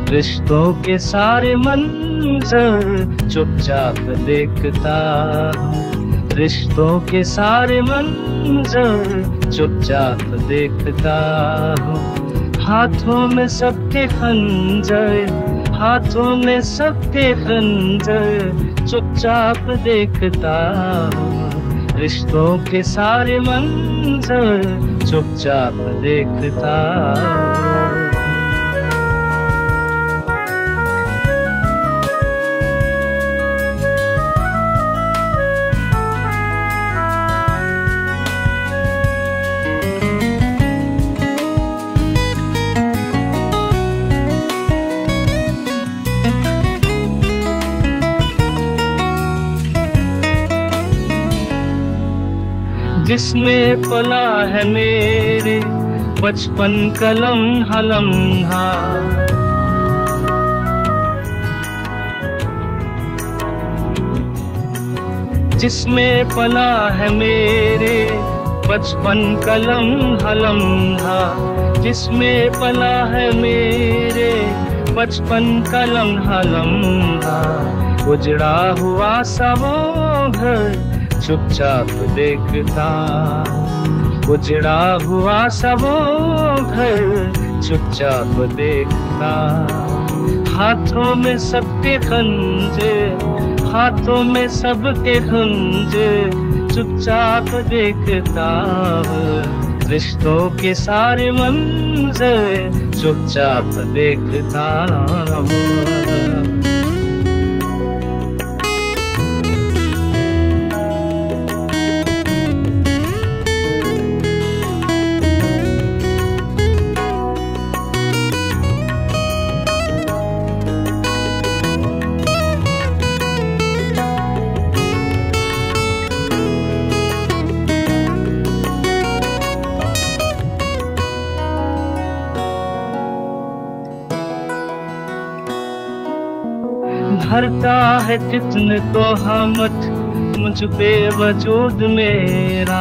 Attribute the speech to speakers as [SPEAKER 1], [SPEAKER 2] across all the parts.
[SPEAKER 1] रिश्तों के सारे मंजर चुपचाप देखता हूँ। रिश्तों के सारे मंजर चुपचाप देखता हूँ। हाथों में सबके खंजर, हाथों में सबके खंजर चुपचाप देखता हूँ। रिश्तों के सारे मंजर चुपचाप देखता हूँ। जिसमें पला है मेरे बचपन का लम्हा लम्हा, जिसमें पला है मेरे बचपन का लम्हा लम्हा, जिसमें पला है मेरे बचपन का लम्हा लम्हा। उजड़ा हुआ सा वो घर चुपचाप देखता, उजड़ा हुआ सा वो घर चुपचाप देखता। हाथों में सबके खंजर, हाथों में सबके खंजर चुपचाप देखता। रिश्तों के सारे मंजर चुपचाप देखता। भरता है कितने तो हमत मुझ पे वजूद मेरा,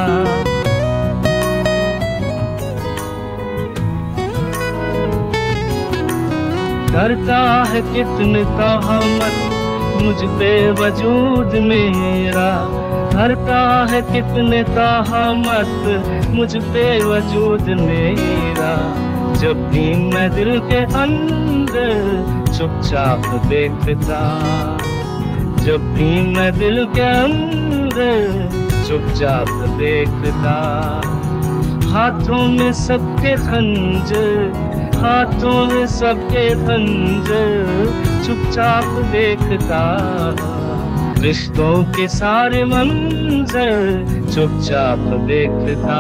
[SPEAKER 1] करता है कितने तो हमत मुझ पे वजूद मेरा, करता है कितने तो हमत मुझ पे वजूद मेरा। जब भी मैं दिल के अंदर चुपचाप देखता, जब भी मैं दिल के अंदर चुपचाप देखता। हाथों में सबके खंजर, हाथों में सबके खंजर चुपचाप देखता। रिश्तों के सारे मंजर चुपचाप देखता।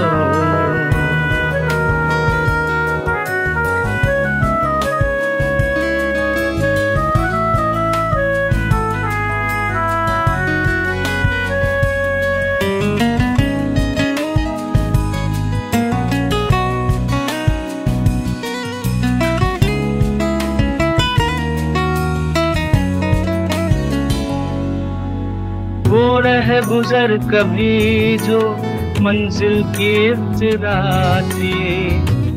[SPEAKER 1] वो रह गुजर कभी जो मंजिल की इब्तिदा थी,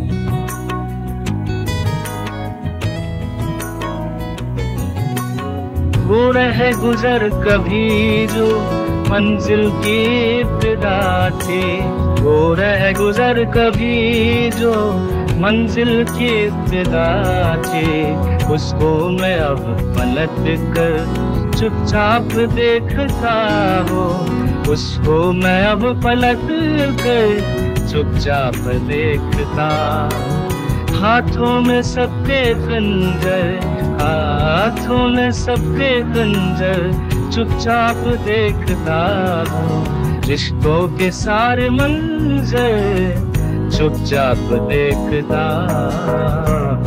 [SPEAKER 1] वो रह गुजर कभी जो मंजिल की इब्तिदा थी, वो रह गुजर कभी जो मंजिल की इब्तिदा थी। उसको मैं अब पलट कर चुपचाप देखता हूँ, उसको मैं अब पलट कर चुपचाप देखता। हाथों में सबके खंजर, हाथों में सबके खंजर चुपचाप देखता हूँ। रिश्तों के सारे मंजर चुपचाप देखता।